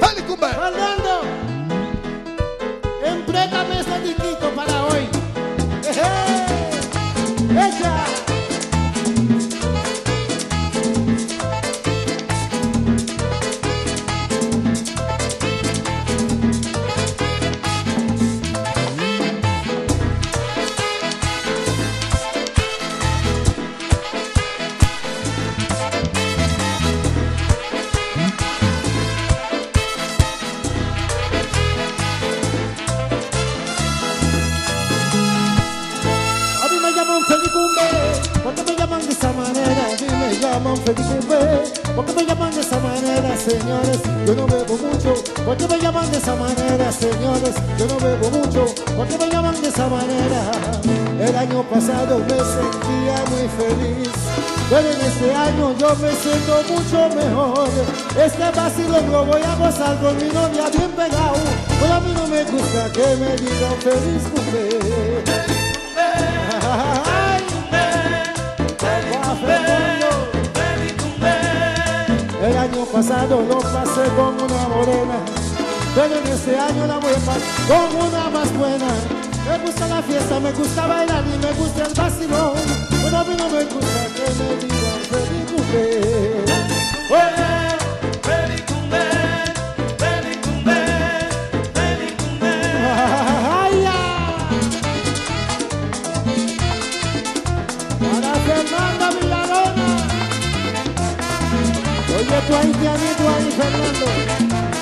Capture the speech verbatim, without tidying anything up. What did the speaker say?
Felicumbe. Fernando, empréstame este disquito para hoy. ¡Echa! ¿Por qué me llaman de esa manera? A mí me llaman Felicumbe. ¿Por qué me llaman de esa manera, señores? Yo no bebo mucho. ¿Por qué me llaman de esa manera, señores? Yo no bebo mucho. ¿Por qué me llaman de esa manera? El año pasado me sentía muy feliz, pero en este año yo me siento mucho mejor. Este vacilón lo voy a gozar con mi novia bien pegado, pero a mí no me gusta que me digan Felicumbe. El año pasado lo pasé con una morena, pero en este año la voy a pasar con una más buena. Me gusta la fiesta, me gusta bailar y me gusta el vacilón, pero a mí no me gusta que me digan Felicumbe. Felicumbe, Felicumbe, Felicumbe. Para Fernanda Villarona. Oye, tú ahí, Tianito, ahí, Fernando.